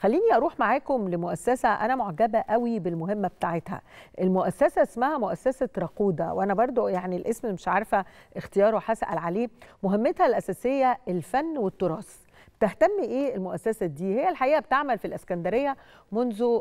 خليني اروح معاكم لمؤسسه انا معجبه قوي بالمهمه بتاعتها. المؤسسه اسمها مؤسسه راكودا، وانا برضو يعني الاسم مش عارفه اختياره هسأل عليه. مهمتها الاساسيه الفن والتراث. تهتم ايه المؤسسه دي؟ هي الحقيقه بتعمل في الاسكندريه منذ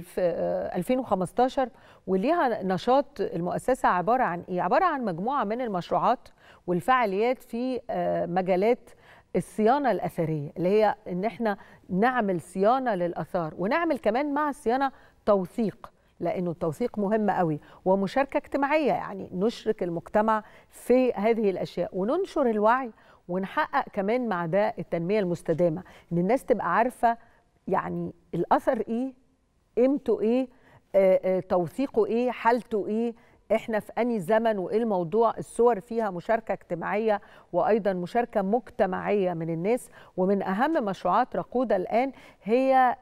2015، وليها نشاط. المؤسسه عباره عن ايه؟ عباره عن مجموعه من المشروعات والفعاليات في مجالات الصيانه الاثريه، اللي هي ان احنا نعمل صيانه للاثار، ونعمل كمان مع الصيانه توثيق، لانه التوثيق مهم قوي، ومشاركه اجتماعيه، يعني نشرك المجتمع في هذه الاشياء وننشر الوعي، ونحقق كمان مع ده التنميه المستدامه، ان الناس تبقى عارفه يعني الاثر ايه، قيمته ايه، توثيقه ايه، حالته ايه، احنا في انهي زمن، وايه الموضوع. الصور فيها مشاركه اجتماعيه وايضا مشاركه مجتمعيه من الناس. ومن اهم مشروعات راكودا الان هي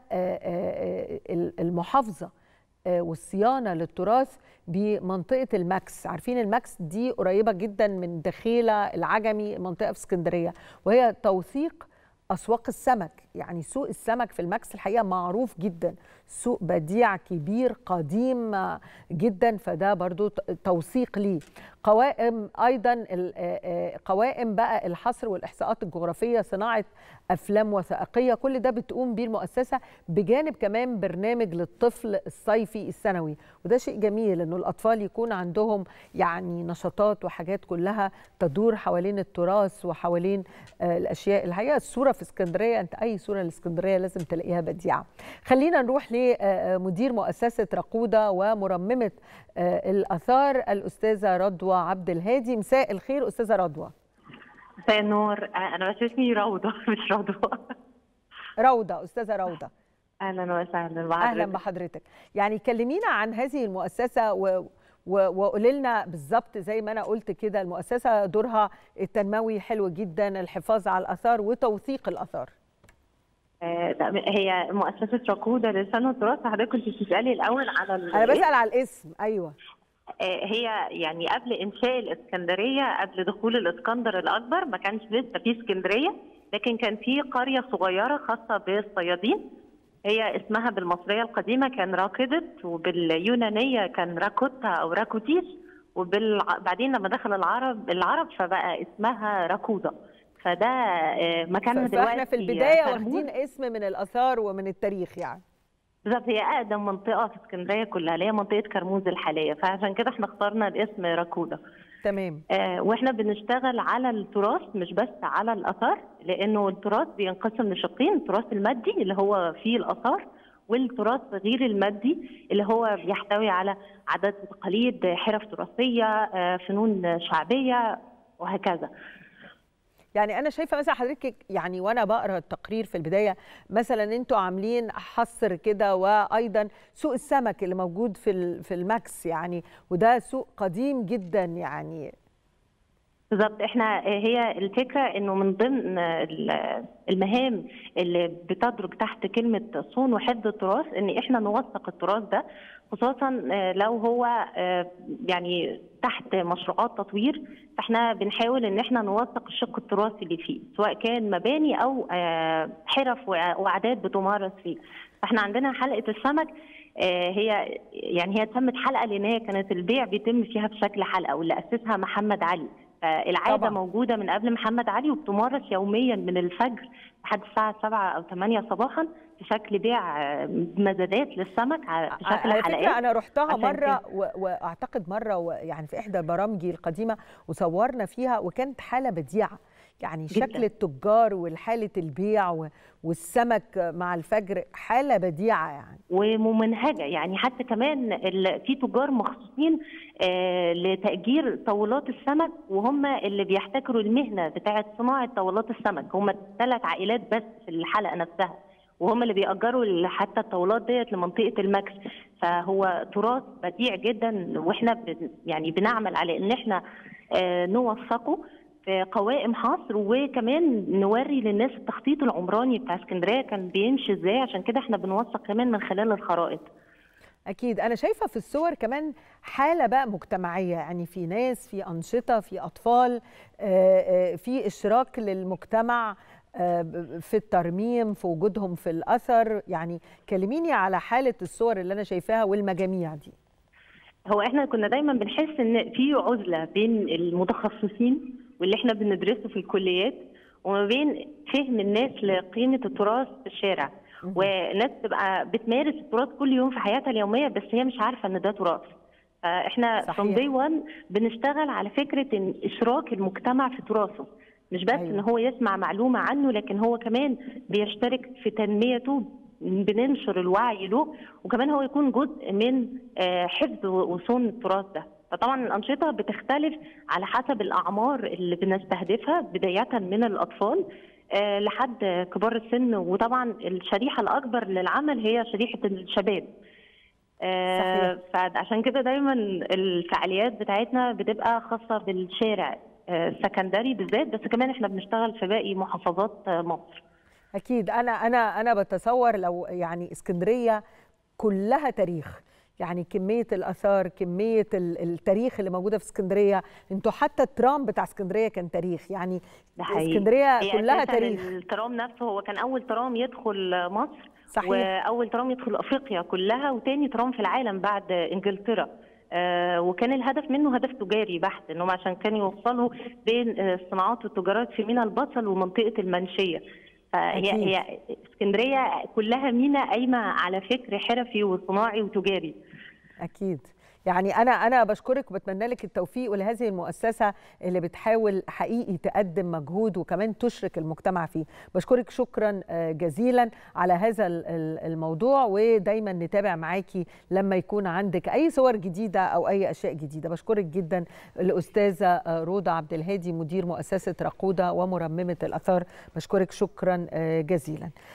المحافظه والصيانه للتراث بمنطقه الماكس. عارفين الماكس دي قريبه جدا من دخيله العجمي، منطقه في اسكندريه، وهي توثيق أسواق السمك. يعني سوق السمك في الماكس الحقيقة معروف جدا، سوق بديع كبير قديم جدا، فده برضو توثيق ليه. قوائم أيضا، قوائم بقى الحصر والإحصاءات الجغرافية، صناعة أفلام وثائقية، كل ده بتقوم بيه المؤسسة، بجانب كمان برنامج للطفل الصيفي السنوي. وده شيء جميل إنه الأطفال يكون عندهم يعني نشاطات وحاجات كلها تدور حوالين التراث وحوالين الأشياء. الحقيقة الصورة في اسكندرية، أنت أي صورة لاسكندرية لازم تلاقيها بديعة. خلينا نروح لمدير مؤسسة راكودا ومرممة الآثار الأستاذة رضوى عبد الهادي. مساء الخير أستاذة رضوى. مساء النور. أنا بس اسمي روضة مش رضوى. روضة، أستاذة روضة. أهلا وسهلا بحضرتك. أهلا بحضرتك. يعني كلمينا عن هذه المؤسسة وقولي لنا بالظبط زي ما أنا قلت كده، المؤسسة دورها التنموي حلو جدا، الحفاظ على الآثار وتوثيق الآثار. هي مؤسسة راكودا للفن والتراث. حضرتك كنت بتسألي الأول على أنا بسأل على الاسم. أيوه. هي يعني قبل إنشاء الإسكندرية، قبل دخول الإسكندر الأكبر، ما كانش لسه في اسكندرية، لكن كان في قرية صغيرة خاصة بالصيادين. هي اسمها بالمصرية القديمة كان راكدت، وباليونانية كان راكوتا أو راكوتيس، وبعدين لما دخل العرب فبقى اسمها راكودا. فده مكانها دلوقتي. فاحنا في البداية واخدين اسم من الآثار ومن التاريخ يعني. بالظبط، هي أقدم منطقة في اسكندرية كلها اللي هي منطقة كرموز الحالية، فعشان كده احنا اخترنا الاسم راكودا. تمام. واحنا بنشتغل على التراث مش بس على الآثار، لأنه التراث بينقسم لشقين: التراث المادي اللي هو فيه الآثار، والتراث غير المادي اللي هو بيحتوي على عادات وتقاليد، حرف تراثية، فنون شعبية وهكذا. يعني أنا شايفة مثلا حضرتك، يعني وأنا بقرأ التقرير في البداية، مثلا أنتوا عاملين حصر كده، وأيضا سوق السمك اللي موجود في الماكس، يعني وده سوق قديم جدا يعني. بالظبط، هي الفكرة إنه من ضمن المهام اللي بتدرج تحت كلمة صون وحفظ التراث إن إحنا نوثق التراث ده، خصوصا لو هو يعني تحت مشروعات تطوير، فاحنا بنحاول ان احنا نوثق الشق التراثي اللي فيه، سواء كان مباني او حرف وعادات بتمارس فيه. فاحنا عندنا حلقة السمك، هي تمت حلقة لان هي كانت البيع بيتم فيها بشكل حلقة، واللي اسسها محمد علي. العادة طبعا موجودة من قبل محمد علي، وبتمارس يوميا من الفجر لحد الساعة 7 أو 8 صباحا في شكل بيع مزادات للسمك في شكل حلقات. على فكرة أنا رحتها مرة، وأعتقد مرة يعني في إحدى برامجي القديمة، وصورنا فيها، وكانت حالة بديعة، يعني جداً. شكل التجار والحالة البيع والسمك مع الفجر، حالة بديعة يعني وممنهجة. يعني حتى كمان في تجار مخصوصين لتأجير طاولات السمك، وهم اللي بيحتكروا المهنة بتاعة صناعة طاولات السمك. هم 3 عائلات بس في الحلقة نفسها، وهم اللي بيأجروا حتى الطاولات ديت لمنطقة الماكس. فهو تراث بديع جدا، واحنا يعني بنعمل على ان احنا نوثقه في قوائم حصر، وكمان نوري للناس التخطيط العمراني بتاع اسكندريه كان بيمشي ازاي. عشان كده احنا بنوثق كمان من خلال الخرائط. أكيد. أنا شايفة في الصور كمان حالة بقى مجتمعية، يعني في ناس، في أنشطة، في أطفال، في إشراك للمجتمع، في الترميم، في وجودهم في الأثر. يعني كلميني على حالة الصور اللي أنا شايفاها والمجاميع دي. هو احنا كنا دايما بنحس ان في عزله بين المتخصصين واللي احنا بندرسه في الكليات، وما بين فهم الناس لقيمه التراث في الشارع. وناس تبقى بتمارس التراث كل يوم في حياتها اليوميه، بس هي مش عارفه ان ده تراث. احنا from day one بنشتغل على فكره ان اشراك المجتمع في تراثه، مش بس ان هو يسمع معلومه عنه، لكن هو كمان بيشترك في تنميته، بننشر الوعي له، وكمان هو يكون جزء من حفظ وصون التراث ده. فطبعا الأنشطة بتختلف على حسب الأعمار اللي بنستهدفها، بداية من الأطفال لحد كبار السن، وطبعا الشريحة الأكبر للعمل هي شريحة الشباب. صحيح. فعشان كده دايما الفعاليات بتاعتنا بتبقى خاصة بالشارع السكندري بالذات، بس كمان احنا بنشتغل في باقي محافظات مصر. أكيد. أنا بتصور لو يعني اسكندرية كلها تاريخ، يعني كمية الآثار، كمية التاريخ اللي موجودة في اسكندرية. انتوا حتى الترام بتاع اسكندرية كان تاريخ، يعني اسكندرية كلها تاريخ. الترام نفسه هو كان أول ترام يدخل مصر. صحيح. وأول ترام يدخل أفريقيا كلها، وتاني ترام في العالم بعد إنجلترا. وكان الهدف منه هدف تجاري بحت، انهم عشان كانوا يوصلوا بين الصناعات والتجارات في ميناء البصل ومنطقة المنشية. هي اسكندريه كلها مينا قايمه على فكر حرفي وصناعي وتجاري. اكيد. يعني انا بشكرك وبتمنى لك التوفيق، ولهذه المؤسسه اللي بتحاول حقيقي تقدم مجهود وكمان تشرك المجتمع فيه. بشكرك شكرا جزيلا على هذا الموضوع، ودايما نتابع معاكي لما يكون عندك اي صور جديده او اي اشياء جديده. بشكرك جدا الاستاذه روضه عبد الهادي، مدير مؤسسه راقوده ومرممه الاثار. بشكرك شكرا جزيلا.